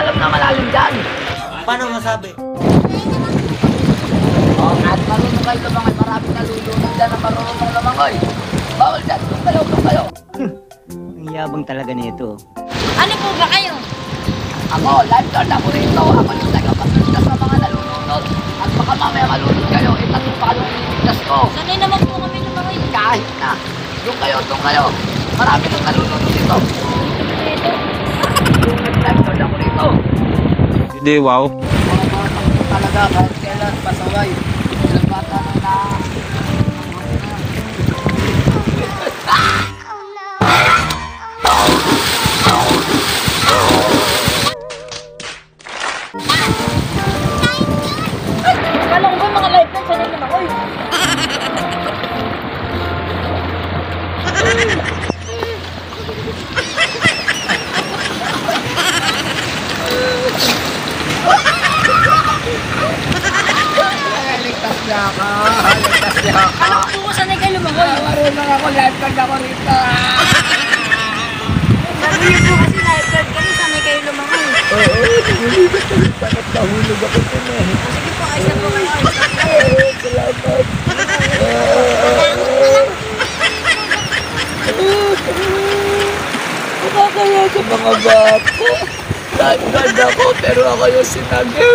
alam na malalim dyan. Paano masabi? Oh, at marunong kayo lumangoy. Maraming nalulunod dyan na marunong lumangoy. Bawal dyan. Doon kayo. Ang yabang talaga nito. Ano po ba kayo? Ako, lifeguard ako rito. Ako yung tagapagligtas sa mga nalulunod. At baka mamaya malunod kayo. Tatlo pa kalong iligtas ko. Sanay naman po kami lumangoy. Kahit na. Doon kayo. Marami nang nalulunod dito. Lifeguard ako rito. Hindi, wow. Mga bata ko talaga kahit kailan pasaway. Ilang bata na Kala ko ba mga lifeguard sanay lumangoy? ligtas niya ka. Kala ko po sanay kayo lumangoy. Marunong ako, lifeguard ako rito. Sabi niyo po kasi lifeguard kami, sanay kayo lumangoy. Bakit nahulog ako dun eh? Sige po, ayos na po kayo. Salamat. Nakakaya sa mga bata. Lifeguard ako pero ako yung sinagip.